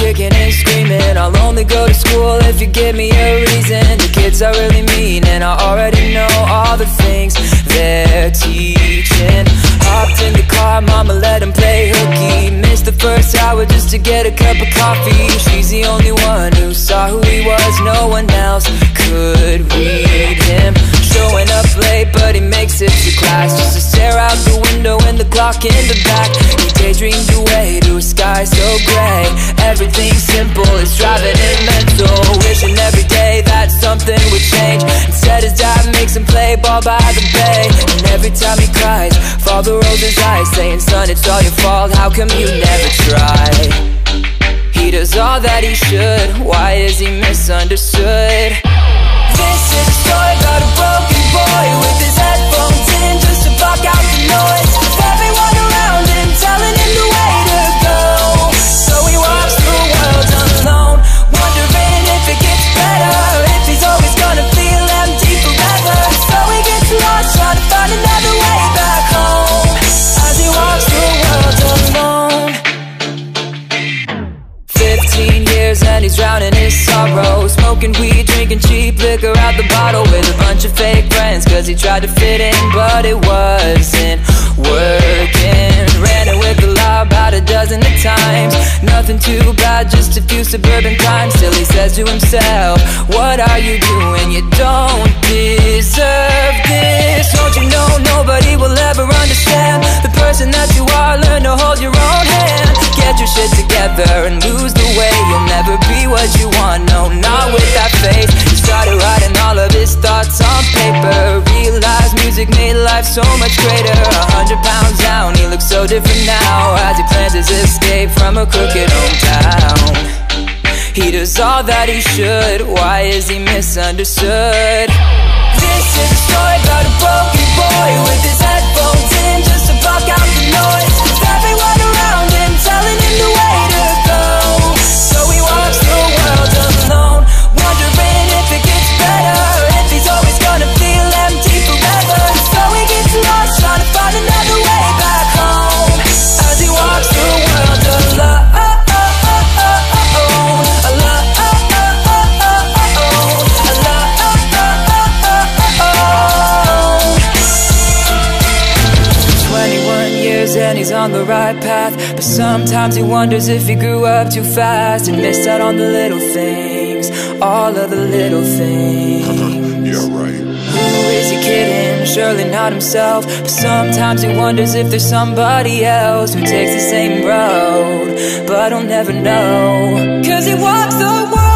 kicking and screaming. I'll only go to school if you give me a reason. The kids are really mean and I already know all the things they're teaching. Hopped in the car, mama let him play hooky. Missed the first hour just to get a cup of coffee. She's the only one who saw who he was, no one else could read him. Showing up late but he makes it to class just to stare out the window and the clock in the back. He daydreams away to a sky so gray. Everything simple is driving him mental, wishing every day that something would change. Instead his dad makes him play ball by the bay, and every time he cries, father rolls his eyes saying, son, it's all your fault, how come you never try? He does all that he should, why is he misunderstood? This is a story about a broken boy with his headphones in just to block out the noise of everyone around him telling him the way to go. So he walks through the world alone, wondering if it gets better, if he's always gonna feel empty forever. So he gets lost trying to find another way back home as he walks through the world alone. 15 years and he's drowning his sorrow, smoking weed, drinking cheap liquor out the bottle with a bunch of fake friends, cause he tried to fit in but it wasn't working. Ran it with the law about a dozen of times, nothing too bad, just a few suburban crimes. Still he says to himself, what are you doing? You don't deserve this. Don't you know nobody will ever understand the person that you are? Learn to hold your own hand, get your shit together and lose the way. You'll never be what you want, no, not with that face. He started writing all of his thoughts on paper, realized music made life so much greater. 100 pounds down, he looks so different now as he plans his escape from a crooked hometown. He does all that he should, why is he misunderstood? This is a story about a broken boy with his headphones in just to block out the noise of everyone around him telling him the way to go. So he walks through the world alone, wondering if it gets better, if he's always gonna feel empty forever. So he gets lost trying to find another way back home as he walks through the world alone. 21 years and he's on the right path, but sometimes he wonders if he grew up too fast and missed out on the little things, all of the little things. Yeah, right. Who is he kidding? Surely not himself. But sometimes he wonders if there's somebody else who takes the same road, but he'll never know, cause he walks the world